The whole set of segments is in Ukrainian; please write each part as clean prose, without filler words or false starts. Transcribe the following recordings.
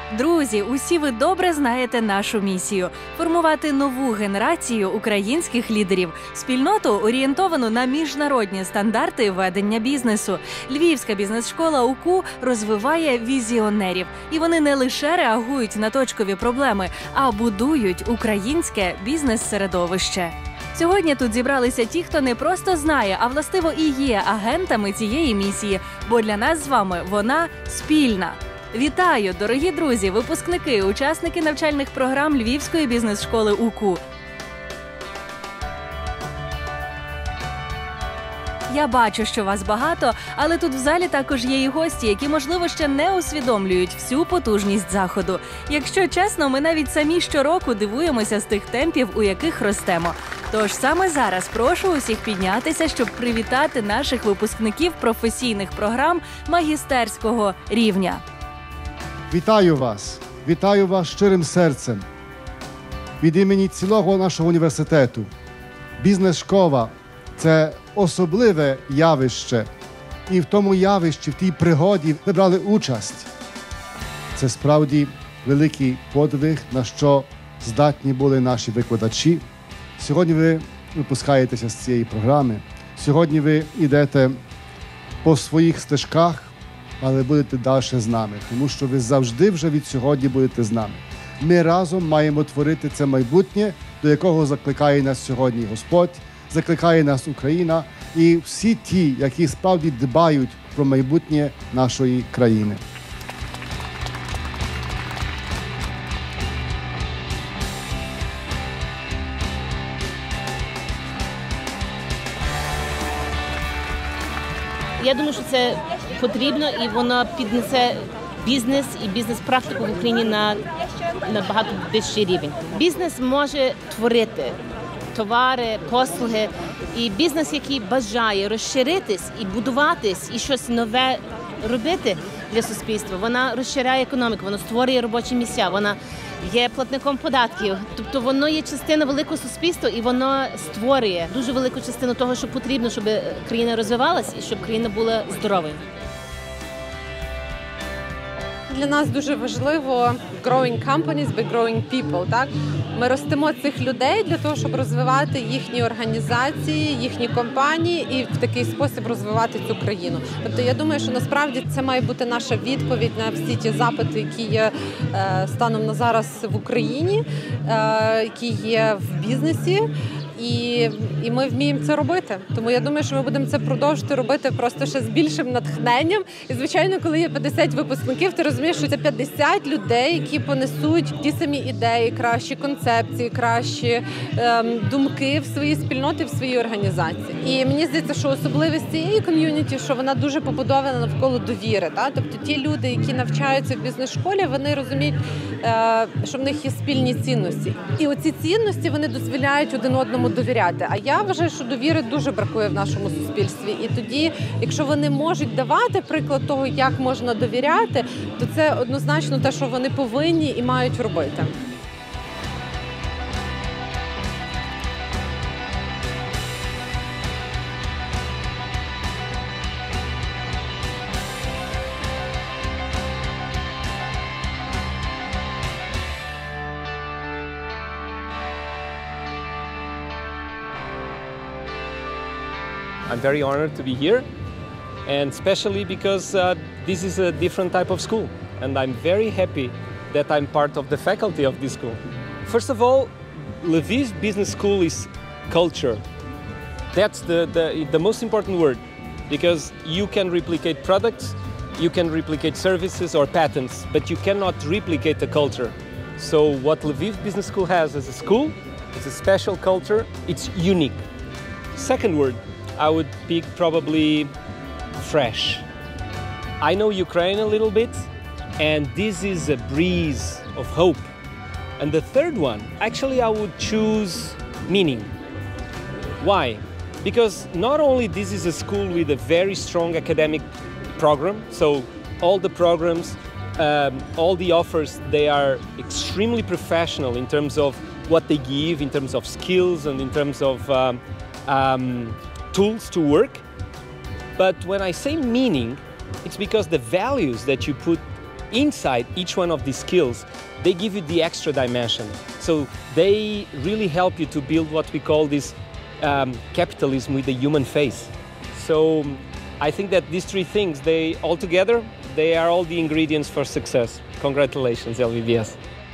Друзі, усі ви добре знаєте нашу місію – формувати нову генерацію українських лідерів, спільноту, орієнтовану на міжнародні стандарти ведення бізнесу. Львівська бізнес-школа УКУ розвиває візіонерів. І вони не лише реагують на точкові проблеми, а будують українське бізнес-середовище. Сьогодні тут зібралися ті, хто не просто знає, а властиво і є агентами цієї місії, бо для нас з вами вона спільна. Вітаю, дорогі друзі, випускники, учасники навчальних програм Львівської бізнес-школи УКУ. Я бачу, що вас багато, але тут в залі також є і гості, які, можливо, ще не усвідомлюють всю потужність заходу. Якщо чесно, ми навіть самі щороку дивуємося з тих темпів, у яких ростемо. Тож саме зараз прошу усіх піднятися, щоб привітати наших випускників професійних програм магістерського рівня. Вітаю вас щирим серцем. Від імені цілого нашого університету. Бізнес-школа – це особливе явище. І в тому явищі, в тій пригоді ви брали участь. Це справді великий подвиг, на що здатні були наші викладачі. Сьогодні ви випускаєтеся з цієї програми. Сьогодні ви йдете по своїх стежках, але будете далі з нами, тому що ви завжди вже від сьогодні будете з нами. Ми разом маємо творити це майбутнє, до якого закликає нас сьогодні Господь, закликає нас Україна і всі ті, які справді дбають про майбутнє нашої країни. Я думаю, що це потрібно, і воно піднесе бізнес і бізнес-практику в Україні на багато вищий рівень. Бізнес може творити товари, послуги, і бізнес, який бажає розширитись і будуватись, і щось нове робити для суспільства, вона розширяє економіку, вона створює робочі місця, вона є платником податків. Тобто воно є частина великого суспільства, і воно створює дуже велику частину того, що потрібно, щоб країна розвивалась і щоб країна була здоровою. Для нас дуже важливо growing companies by growing people, так? Ми ростимо цих людей для того, щоб розвивати їхні організації, їхні компанії і в такий спосіб розвивати цю країну. Тобто я думаю, що насправді це має бути наша відповідь на всі ті запити, які є станом на зараз в Україні, які є в бізнесі. І ми вміємо це робити. Тому я думаю, що ми будемо це продовжувати робити просто ще з більшим натхненням. І, звичайно, коли є 50 випускників, ти розумієш, що це 50 людей, які понесуть ті самі ідеї, кращі концепції, кращі думки в свої спільноти, в свої організації. І мені здається, що особливість цієї ком'юніті, що вона дуже побудована навколо довіри. Так? Тобто ті люди, які навчаються в бізнес-школі, вони розуміють, що в них є спільні цінності. І оці цінності, вони дозволяють один одному довіряти. А я вважаю, що довіри дуже бракує в нашому суспільстві. І тоді, якщо вони можуть давати приклад того, як можна довіряти, то це однозначно те, що вони повинні і мають робити. I'm very honored to be here, and especially because this is a different type of school, and I'm very happy that I'm part of the faculty of this school. First of all, Lviv Business School is culture. That's the most important word, because you can replicate products, you can replicate services or patents, but you cannot replicate the culture. So what Lviv Business School has as a school is a special culture, it's unique. Second word, I would pick probably fresh. I know Ukraine a little bit, and this is a breeze of hope. And the third one, actually I would choose meaning. Why? Because not only this is a school with a very strong academic program, so all the programs, all the offers, they are extremely professional in terms of what they give, in terms of skills and in terms of tools to work. But when I say meaning, it's because the values that you put inside each one of these skills, they give you the extra dimension. So they really help you to build what we call this capitalism with a human face. So I think that these three things, they all together, they are all the ingredients for success. Congratulations, LVBS.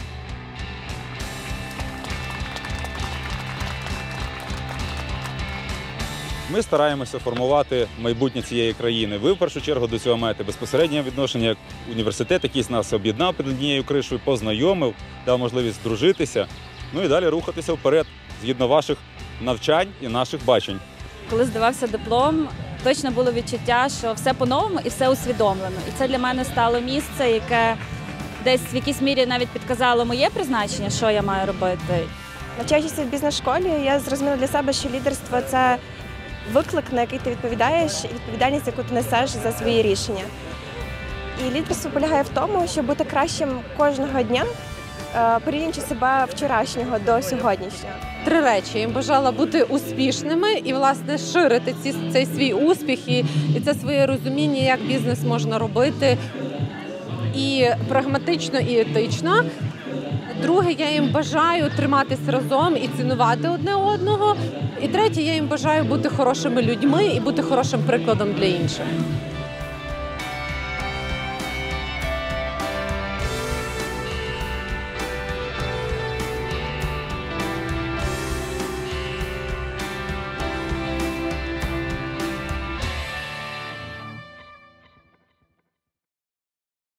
Ми стараємося формувати майбутнє цієї країни. Ви, в першу чергу, до цього маєте безпосереднє відношення, як університет, який нас об'єднав під однією кришою, познайомив, дав можливість дружитися, ну і далі рухатися вперед, згідно ваших навчань і наших бачень. Коли здавався диплом, точно було відчуття, що все по-новому і все усвідомлено. І це для мене стало місце, яке десь в якійсь мірі навіть підказало моє призначення, що я маю робити. Навчаючись в бізнес-школі, я зрозуміла для себе, що лідерство – це виклик, на який ти відповідаєш, і відповідальність, яку ти несеш за свої рішення. І лідерство полягає в тому, щоб бути кращим кожного дня, порівнюючи себе вчорашнього до сьогоднішнього. 3 речі. Я їм бажала бути успішними і, власне, ширити цей свій успіх і це своє розуміння, як бізнес можна робити і прагматично, і етично. Друге, я їм бажаю триматись разом і цінувати одне одного. І третє, я їм бажаю бути хорошими людьми і бути хорошим прикладом для інших.